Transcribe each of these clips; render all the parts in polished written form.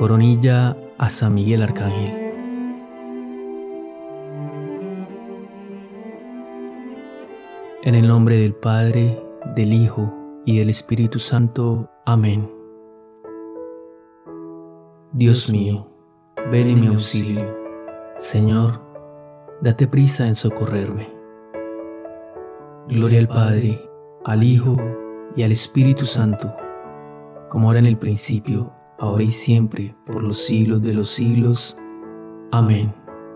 Coronilla a San Miguel Arcángel. En el nombre del Padre, del Hijo y del Espíritu Santo. Amén. Dios mío, ven en mi auxilio. Señor, date prisa en socorrerme. Gloria al Padre, al Hijo y al Espíritu Santo, como era en el principio, ahora y siempre, por los siglos de los siglos. Amén.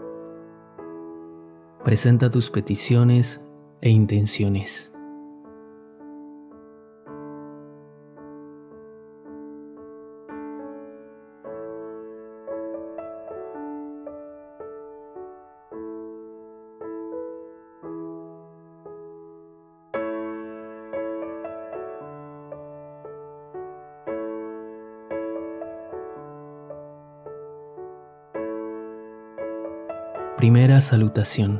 Presenta tus peticiones e intenciones. Primera salutación.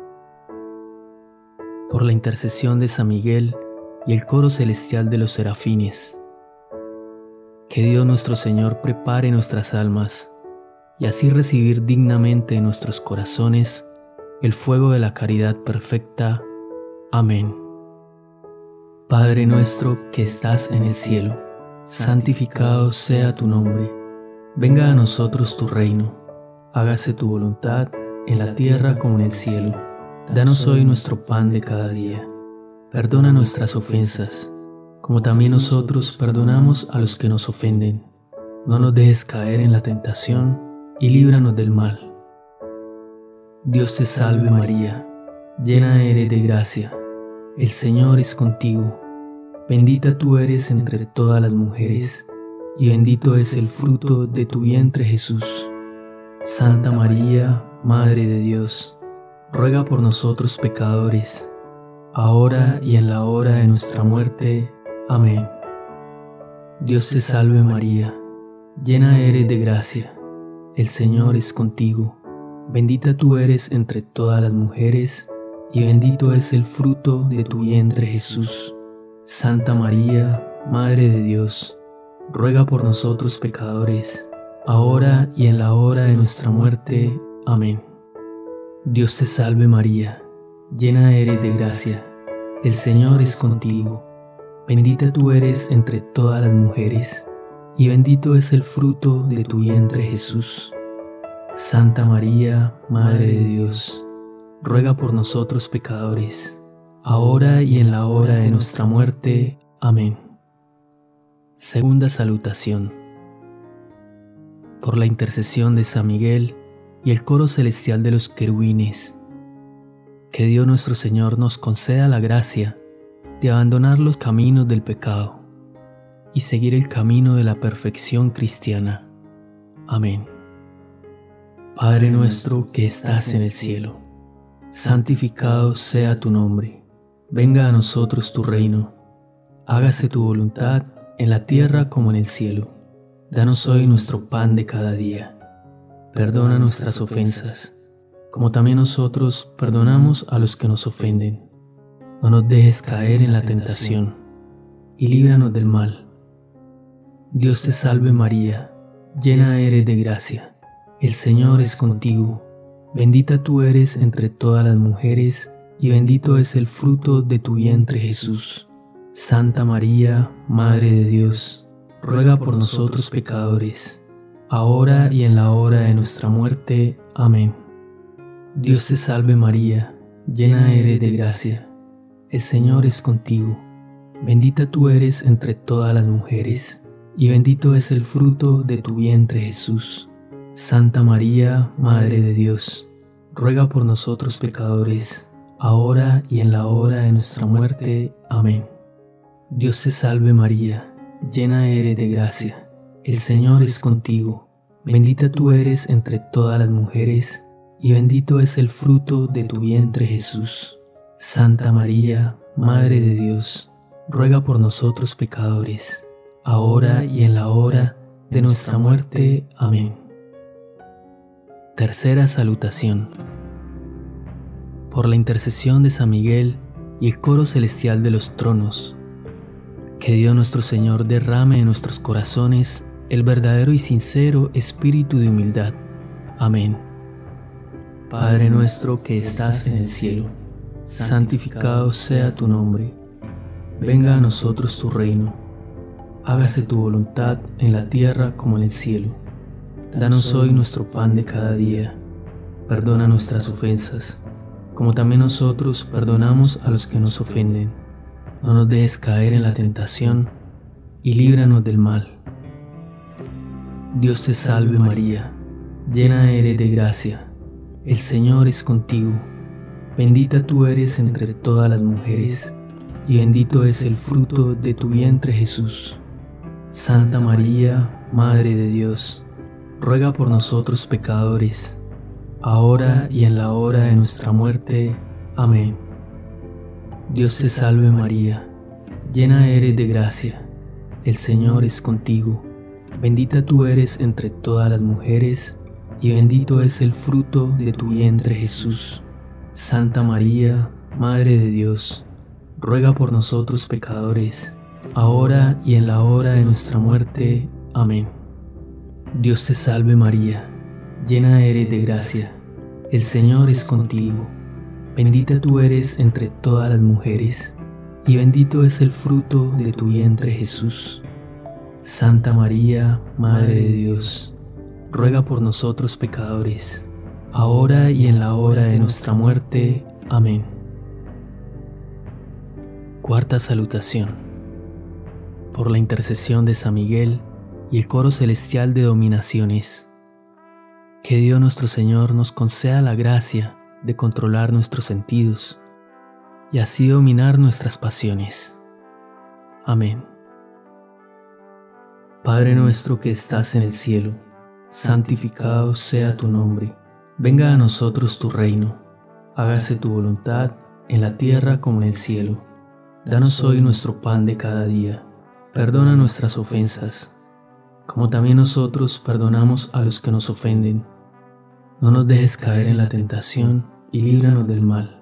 Por la intercesión de San Miguel y el coro celestial de los serafines, que Dios nuestro Señor prepare nuestras almas y así recibir dignamente en nuestros corazones el fuego de la caridad perfecta. Amén. Padre nuestro que estás en el cielo, santificado sea tu nombre. Venga a nosotros tu reino. Hágase tu voluntad en la tierra como en el cielo. Danos hoy nuestro pan de cada día. Perdona nuestras ofensas, como también nosotros perdonamos a los que nos ofenden. No nos dejes caer en la tentación y líbranos del mal. Dios te salve María, llena eres de gracia. El Señor es contigo. Bendita tú eres entre todas las mujeres, y bendito es el fruto de tu vientre Jesús. Santa María, Madre de Dios, ruega por nosotros pecadores, ahora y en la hora de nuestra muerte. Amén. Dios te salve María, llena eres de gracia. El Señor es contigo. Bendita tú eres entre todas las mujeres, y bendito es el fruto de tu vientre Jesús. Santa María, Madre de Dios, ruega por nosotros pecadores, ahora y en la hora de nuestra muerte. Amén. Dios te salve María, llena eres de gracia. El Señor es contigo. Bendita tú eres entre todas las mujeres, y bendito es el fruto de tu vientre Jesús. Santa María, Madre de Dios, ruega por nosotros pecadores, ahora y en la hora de nuestra muerte. Amén. Segunda salutación. Por la intercesión de San Miguel y el coro celestial de los querubines, que Dios nuestro Señor nos conceda la gracia de abandonar los caminos del pecado y seguir el camino de la perfección cristiana. Amén. Padre nuestro que estás en el cielo, santificado sea tu nombre. Venga a nosotros tu reino. Hágase tu voluntad en la tierra como en el cielo. Danos hoy nuestro pan de cada día. Perdona nuestras ofensas, como también nosotros perdonamos a los que nos ofenden. No nos dejes caer en la tentación, y líbranos del mal. Dios te salve María, llena eres de gracia. El Señor es contigo. Bendita tú eres entre todas las mujeres, y bendito es el fruto de tu vientre Jesús. Santa María, Madre de Dios, ruega por nosotros pecadores, ahora y en la hora de nuestra muerte. Amén. Dios te salve María, llena eres de gracia. El Señor es contigo. Bendita tú eres entre todas las mujeres, y bendito es el fruto de tu vientre Jesús. Santa María, Madre de Dios, ruega por nosotros pecadores, ahora y en la hora de nuestra muerte. Amén. Dios te salve María, llena eres de gracia. El Señor es contigo. Bendita tú eres entre todas las mujeres, y bendito es el fruto de tu vientre Jesús. Santa María, Madre de Dios, ruega por nosotros pecadores, ahora y en la hora de nuestra muerte. Amén. Tercera salutación. Por la intercesión de San Miguel y el coro celestial de los tronos, que Dios nuestro Señor derrame en nuestros corazones el verdadero y sincero espíritu de humildad. Amén. Padre nuestro que estás en el cielo, santificado sea tu nombre. Venga a nosotros tu reino. Hágase tu voluntad en la tierra como en el cielo. Danos hoy nuestro pan de cada día. Perdona nuestras ofensas, como también nosotros perdonamos a los que nos ofenden. No nos dejes caer en la tentación, y líbranos del mal. Dios te salve María, llena eres de gracia. El Señor es contigo. Bendita tú eres entre todas las mujeres, y bendito es el fruto de tu vientre Jesús. Santa María, Madre de Dios, ruega por nosotros pecadores, ahora y en la hora de nuestra muerte. Amén. Dios te salve María, llena eres de gracia. El Señor es contigo. Bendita tú eres entre todas las mujeres, y bendito es el fruto de tu vientre Jesús. Santa María, Madre de Dios, ruega por nosotros pecadores, ahora y en la hora de nuestra muerte. Amén. Dios te salve María, llena eres de gracia. El Señor es contigo. Bendita tú eres entre todas las mujeres, y bendito es el fruto de tu vientre Jesús. Santa María, Madre de Dios, ruega por nosotros pecadores, ahora y en la hora de nuestra muerte. Amén. Cuarta salutación. Por la intercesión de San Miguel y el coro celestial de dominaciones, que Dios nuestro Señor nos conceda la gracia de controlar nuestros sentidos y así dominar nuestras pasiones. Amén. Padre nuestro que estás en el cielo, santificado sea tu nombre. Venga a nosotros tu reino. Hágase tu voluntad en la tierra como en el cielo. Danos hoy nuestro pan de cada día. Perdona nuestras ofensas, como también nosotros perdonamos a los que nos ofenden. No nos dejes caer en la tentación y líbranos del mal.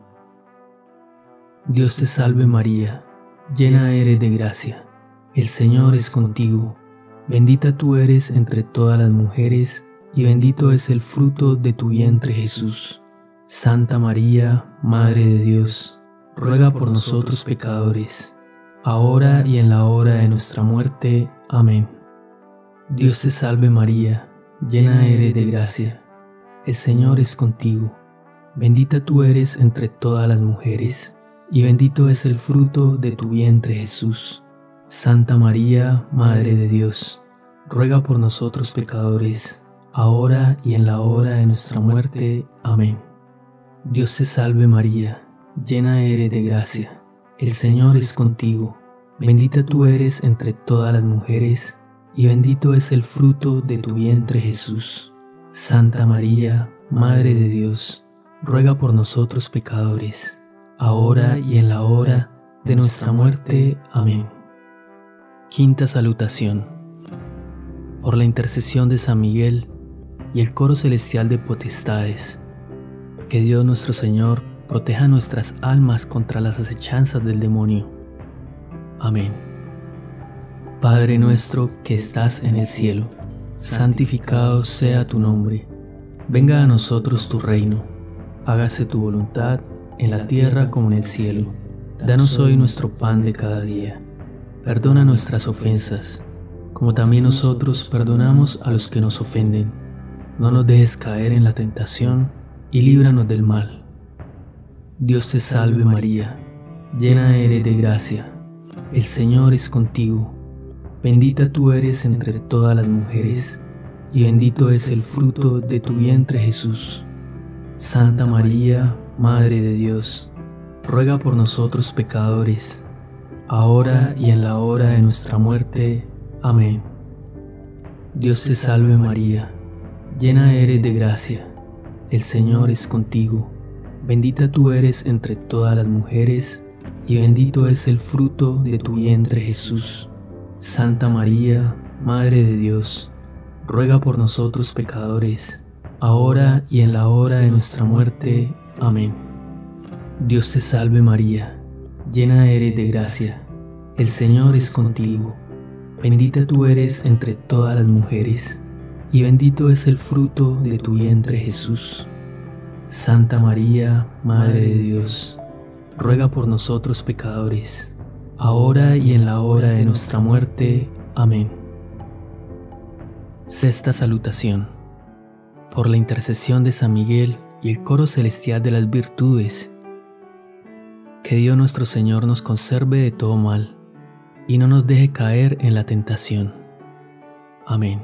Dios te salve María, llena eres de gracia. El Señor es contigo. Bendita tú eres entre todas las mujeres, y bendito es el fruto de tu vientre Jesús. Santa María, Madre de Dios, ruega por nosotros pecadores, ahora y en la hora de nuestra muerte. Amén. Dios te salve María, llena eres de gracia. El Señor es contigo. Bendita tú eres entre todas las mujeres, y bendito es el fruto de tu vientre Jesús. Santa María, Madre de Dios, ruega por nosotros pecadores, ahora y en la hora de nuestra muerte. Amén. Dios te salve María, llena eres de gracia. El Señor es contigo. Bendita tú eres entre todas las mujeres, y bendito es el fruto de tu vientre Jesús. Santa María, Madre de Dios, ruega por nosotros pecadores, ahora y en la hora de nuestra muerte. Amén. Quinta salutación. Por la intercesión de San Miguel y el coro celestial de potestades, que Dios nuestro Señor proteja nuestras almas contra las acechanzas del demonio. Amén. Padre nuestro que estás en el cielo, santificado sea tu nombre. Venga a nosotros tu reino. Hágase tu voluntad en la tierra como en el cielo. Danos hoy nuestro pan de cada día. Perdona nuestras ofensas, como también nosotros perdonamos a los que nos ofenden. No nos dejes caer en la tentación y líbranos del mal. Dios te salve María, llena eres de gracia. El Señor es contigo. Bendita tú eres entre todas las mujeres, y bendito es el fruto de tu vientre Jesús. Santa María, Madre de Dios, ruega por nosotros pecadores, ahora y en la hora de nuestra muerte. Amén. Dios te salve María, llena eres de gracia. El Señor es contigo. Bendita tú eres entre todas las mujeres, y bendito es el fruto de tu vientre Jesús. Santa María, Madre de Dios, ruega por nosotros pecadores, ahora y en la hora de nuestra muerte. Amén. Dios te salve María, llena eres de gracia. El Señor es contigo. bendita tú eres entre todas las mujeres, y bendito es el fruto de tu vientre Jesús. Santa María, Madre de Dios, ruega por nosotros pecadores, ahora y en la hora de nuestra muerte. Amén. Sexta salutación. Por la intercesión de San Miguel y el coro celestial de las virtudes, que Dios nuestro Señor nos conserve de todo mal y no nos deje caer en la tentación. Amén.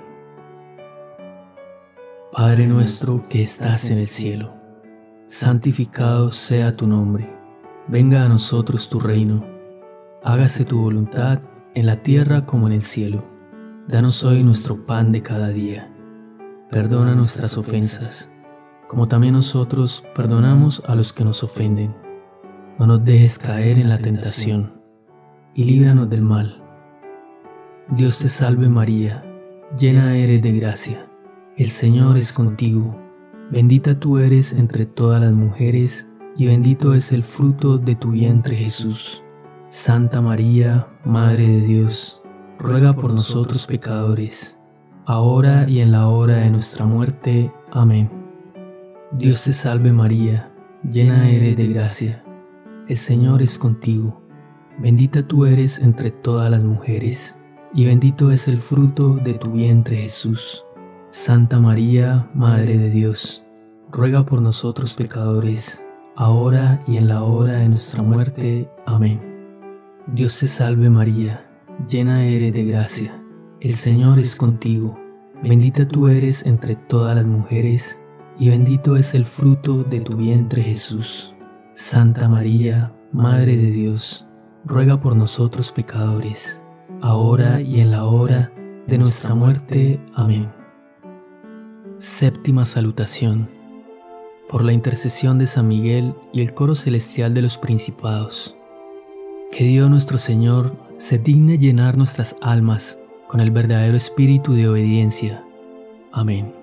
Padre nuestro que estás en el cielo, santificado sea tu nombre. Venga a nosotros tu reino. Hágase tu voluntad en la tierra como en el cielo. Danos hoy nuestro pan de cada día. Perdona nuestras ofensas, como también nosotros perdonamos a los que nos ofenden. No nos dejes caer en la tentación, y líbranos del mal. Dios te salve María, llena eres de gracia. El Señor es contigo. Bendita tú eres entre todas las mujeres, y bendito es el fruto de tu vientre Jesús. Santa María, Madre de Dios, ruega por nosotros pecadores, ahora y en la hora de nuestra muerte. Amén. Dios te salve María, llena eres de gracia. El Señor es contigo. Bendita tú eres entre todas las mujeres, y bendito es el fruto de tu vientre Jesús. Santa María, Madre de Dios, ruega por nosotros pecadores, ahora y en la hora de nuestra muerte. Amén. Dios te salve María, llena eres de gracia. El Señor es contigo. Bendita tú eres entre todas las mujeres, y bendito es el fruto de tu vientre Jesús. Santa María, Madre de Dios, ruega por nosotros pecadores, ahora y en la hora de nuestra muerte. Amén. Séptima salutación. Por la intercesión de San Miguel y el coro celestial de los principados, que Dios nuestro Señor se digne llenar nuestras almas con el verdadero espíritu de obediencia. Amén.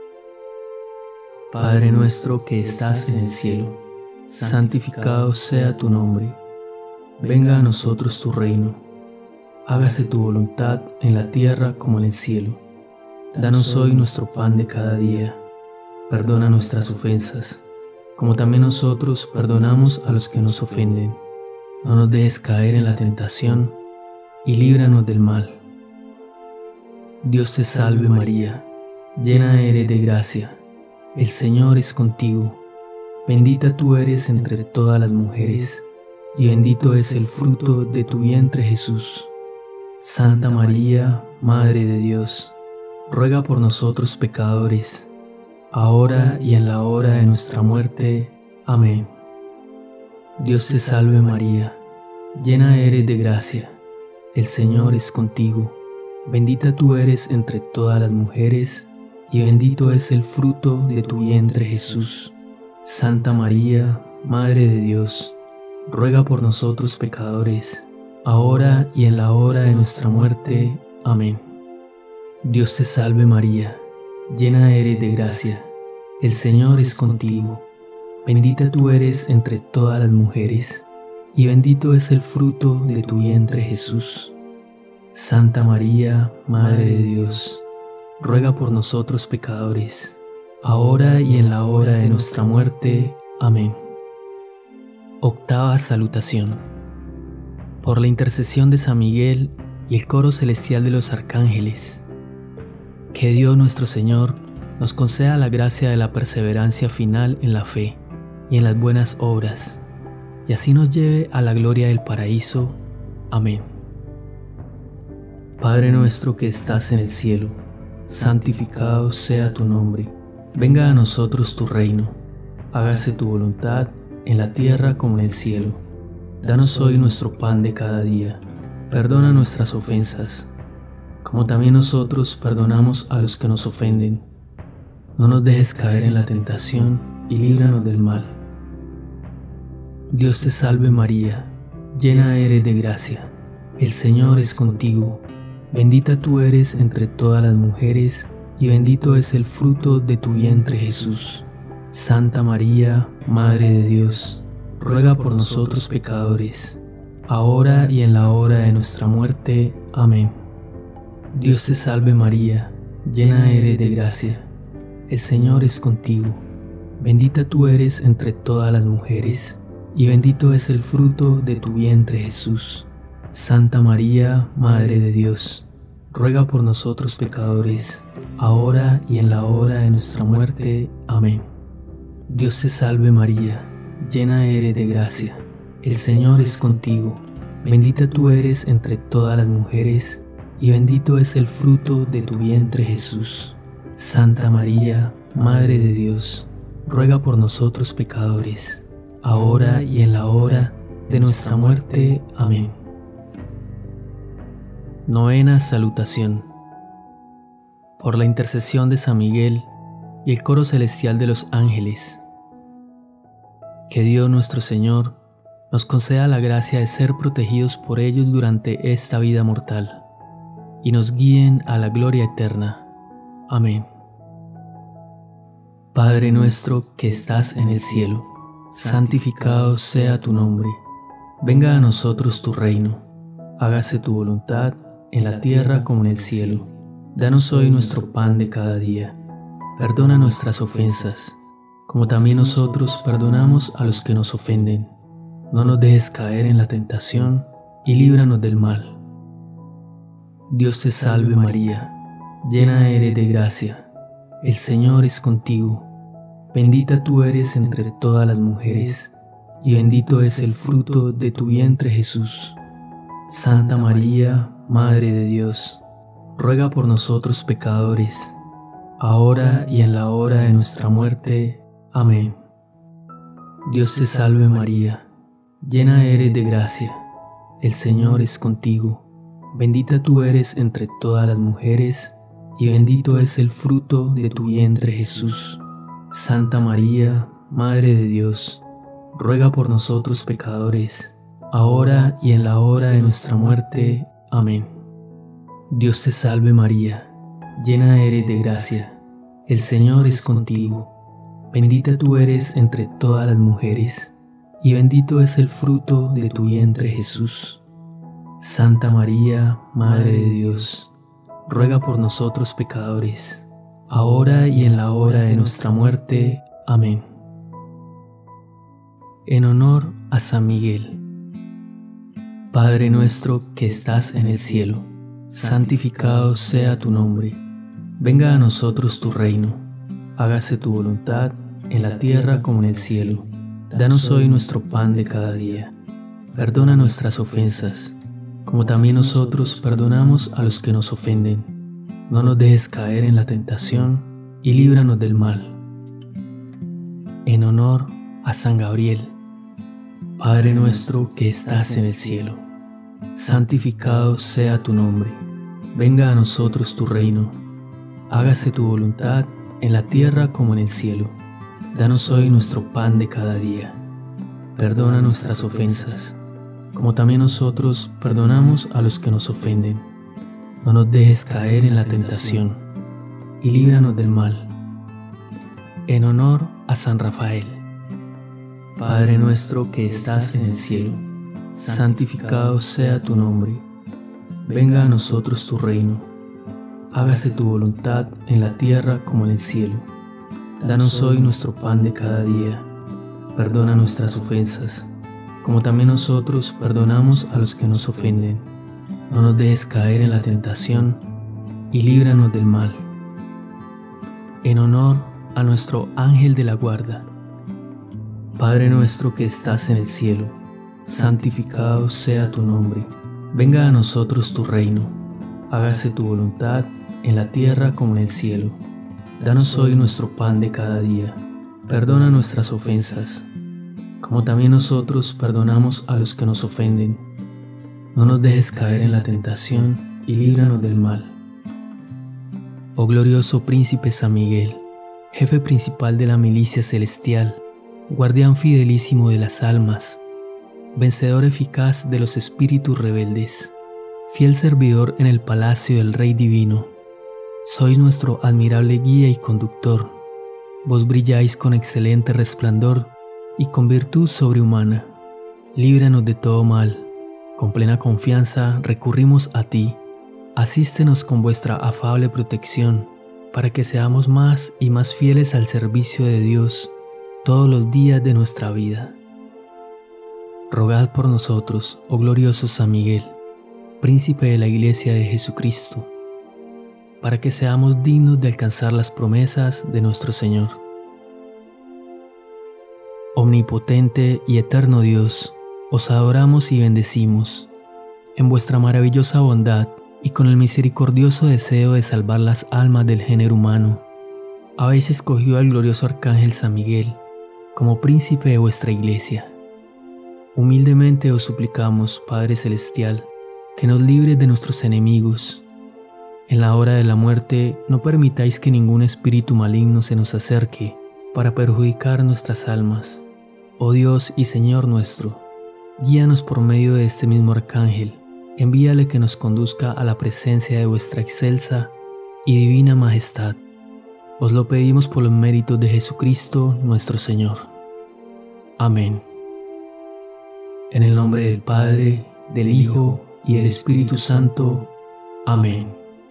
Padre nuestro que estás en el cielo, santificado sea tu nombre. Venga a nosotros tu reino. Hágase tu voluntad en la tierra como en el cielo. Danos hoy nuestro pan de cada día. Perdona nuestras ofensas, como también nosotros perdonamos a los que nos ofenden. No nos dejes caer en la tentación, y líbranos del mal. Dios te salve María, llena eres de gracia. El Señor es contigo. Bendita tú eres entre todas las mujeres, y bendito es el fruto de tu vientre Jesús. Santa María, Madre de Dios, ruega por nosotros pecadores, ahora y en la hora de nuestra muerte. Amén. Dios te salve María, llena eres de gracia. El Señor es contigo. Bendita tú eres entre todas las mujeres, y bendito es el fruto de tu vientre Jesús. Santa María, Madre de Dios, ruega por nosotros pecadores, ahora y en la hora de nuestra muerte. Amén. Dios te salve María, llena eres de gracia. El Señor es contigo. Bendita tú eres entre todas las mujeres, y bendito es el fruto de tu vientre Jesús. Santa María, Madre de Dios, ruega por nosotros pecadores, ahora y en la hora de nuestra muerte. Amén. Octava salutación. Por la intercesión de San Miguel y el coro celestial de los arcángeles, que Dios nuestro Señor nos conceda la gracia de la perseverancia final en la fe y en las buenas obras, y así nos lleve a la gloria del paraíso. Amén. Padre nuestro que estás en el cielo, santificado sea tu nombre. Venga a nosotros tu reino. Hágase tu voluntad en la tierra como en el cielo. Danos hoy nuestro pan de cada día. Perdona nuestras ofensas, como también nosotros perdonamos a los que nos ofenden. No nos dejes caer en la tentación, y líbranos del mal. Dios te salve María, llena eres de gracia. El Señor es contigo. Bendita tú eres entre todas las mujeres, y bendito es el fruto de tu vientre Jesús. Santa María, Madre de Dios, ruega por nosotros pecadores, ahora y en la hora de nuestra muerte. Amén. Dios te salve María, llena eres de gracia, el Señor es contigo. Bendita tú eres entre todas las mujeres, y bendito es el fruto de tu vientre Jesús. Santa María, Madre de Dios, ruega por nosotros pecadores, ahora y en la hora de nuestra muerte. Amén. Dios te salve María, llena eres de gracia, el Señor es contigo. Bendita tú eres entre todas las mujeres, y bendito es el fruto de tu vientre Jesús. Santa María, Madre de Dios, ruega por nosotros pecadores, ahora y en la hora de nuestra muerte. Amén. Novena Salutación. Por la intercesión de San Miguel y el coro celestial de los ángeles, que Dios nuestro Señor nos conceda la gracia de ser protegidos por ellos durante esta vida mortal, y nos guíen a la gloria eterna. Amén. Padre nuestro que estás en el cielo, santificado sea tu nombre. Venga a nosotros tu reino. Hágase tu voluntad en la tierra como en el cielo. Danos hoy nuestro pan de cada día. Perdona nuestras ofensas, como también nosotros perdonamos a los que nos ofenden. No nos dejes caer en la tentación y líbranos del mal. Dios te salve María, llena eres de gracia, el Señor es contigo. Bendita tú eres entre todas las mujeres, y bendito es el fruto de tu vientre Jesús. Santa María, Madre de Dios, ruega por nosotros pecadores, ahora y en la hora de nuestra muerte. Amén. Dios te salve María, llena eres de gracia, el Señor es contigo. Bendita tú eres entre todas las mujeres, y bendito es el fruto de tu vientre Jesús. Santa María, Madre de Dios, ruega por nosotros pecadores, ahora y en la hora de nuestra muerte. Amén. Dios te salve María, llena eres de gracia, el Señor es contigo. Bendita tú eres entre todas las mujeres, y bendito es el fruto de tu vientre Jesús. Santa María, Madre de Dios, ruega por nosotros pecadores, ahora y en la hora de nuestra muerte. Amén. En honor a San Miguel. Padre nuestro que estás en el cielo, santificado sea tu nombre. Venga a nosotros tu reino. Hágase tu voluntad en la tierra como en el cielo. Danos hoy nuestro pan de cada día. Perdona nuestras ofensas, como también nosotros perdonamos a los que nos ofenden. No nos dejes caer en la tentación y líbranos del mal. En honor a San Gabriel. Padre nuestro que estás en el cielo, santificado sea tu nombre. Venga a nosotros tu reino. Hágase tu voluntad en la tierra como en el cielo. Danos hoy nuestro pan de cada día. Perdona nuestras ofensas, como también nosotros perdonamos a los que nos ofenden. No nos dejes caer en la tentación, y líbranos del mal. En honor a San Rafael. Padre nuestro que estás en el cielo, santificado sea tu nombre. Venga a nosotros tu reino. Hágase tu voluntad en la tierra como en el cielo. Danos hoy nuestro pan de cada día. Perdona nuestras ofensas, como también nosotros perdonamos a los que nos ofenden. No nos dejes caer en la tentación, y líbranos del mal. En honor a nuestro ángel de la guarda. Padre nuestro que estás en el cielo, santificado sea tu nombre. Venga a nosotros tu reino. Hágase tu voluntad en la tierra como en el cielo. Danos hoy nuestro pan de cada día. Perdona nuestras ofensas, como también nosotros perdonamos a los que nos ofenden. No nos dejes caer en la tentación y líbranos del mal. Oh glorioso príncipe San Miguel, jefe principal de la milicia celestial, guardián fidelísimo de las almas, vencedor eficaz de los espíritus rebeldes, fiel servidor en el palacio del Rey Divino, sois nuestro admirable guía y conductor. Vos brilláis con excelente resplandor y con virtud sobrehumana. Líbranos de todo mal. Con plena confianza recurrimos a ti, Asístenos con vuestra afable protección, para que seamos más y más fieles al servicio de Dios todos los días de nuestra vida. Rogad por nosotros, oh glorioso San Miguel, príncipe de la Iglesia de Jesucristo, para que seamos dignos de alcanzar las promesas de nuestro Señor. Omnipotente y eterno Dios, os adoramos y bendecimos. En vuestra maravillosa bondad y con el misericordioso deseo de salvar las almas del género humano, habéis escogido al glorioso Arcángel San Miguel como príncipe de vuestra Iglesia. Humildemente os suplicamos, Padre Celestial, que nos libres de nuestros enemigos. En la hora de la muerte, no permitáis que ningún espíritu maligno se nos acerque para perjudicar nuestras almas. Oh Dios y Señor nuestro, guíanos por medio de este mismo Arcángel. Envíale que nos conduzca a la presencia de vuestra excelsa y divina majestad. Os lo pedimos por los méritos de Jesucristo nuestro Señor. Amén. En el nombre del Padre, del Hijo y del Espíritu Santo. Amén.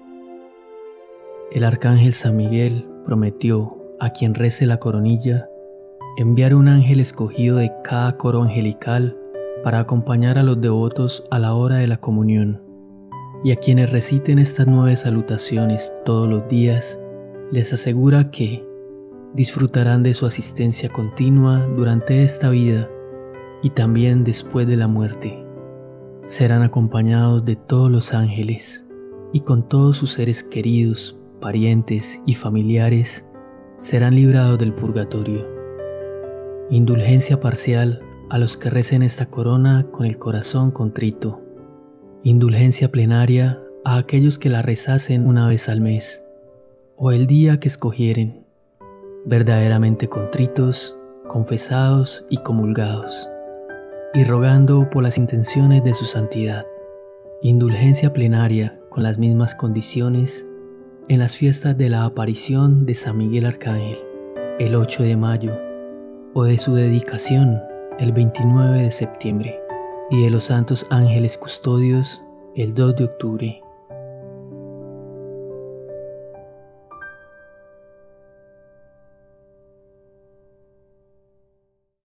El Arcángel San Miguel prometió a quien rece la coronilla enviar un ángel escogido de cada coro angelical para acompañar a los devotos a la hora de la comunión, y a quienes reciten estas 9 salutaciones todos los días, les asegura que disfrutarán de su asistencia continua durante esta vida y también después de la muerte. Serán acompañados de todos los ángeles, y con todos sus seres queridos, parientes y familiares, serán librados del purgatorio. Indulgencia parcial a los que recen esta corona con el corazón contrito. Indulgencia plenaria a aquellos que la rezasen una vez al mes, o el día que escogieren, verdaderamente contritos, confesados y comulgados, y rogando por las intenciones de su santidad. Indulgencia plenaria con las mismas condiciones en las fiestas de la aparición de San Miguel Arcángel, el 8 de mayo, o de su dedicación, el 29 de septiembre, y de los santos ángeles custodios, el 2 de octubre.